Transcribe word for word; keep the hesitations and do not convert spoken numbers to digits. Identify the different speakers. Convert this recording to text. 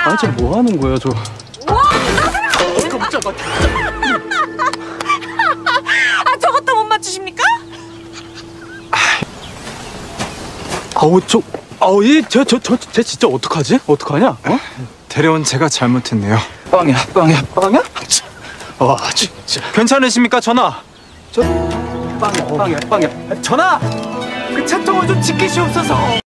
Speaker 1: 아니 저 뭐 하는 거야 저?
Speaker 2: 와!
Speaker 1: 깜짝아.
Speaker 2: 아 저것도 못 맞추십니까?
Speaker 1: 아우 저 아우 얘저저저쟤 진짜 어떡하지? 어떡하냐? 어?
Speaker 3: 데려온 제가 잘못했네요.
Speaker 1: 빵이야 빵이야 빵이야? 와 진짜.
Speaker 3: 괜찮으십니까 전하?
Speaker 1: 저 빵이야 빵이야 빵이야. 전화 그 채통을 좀 지키시옵소서.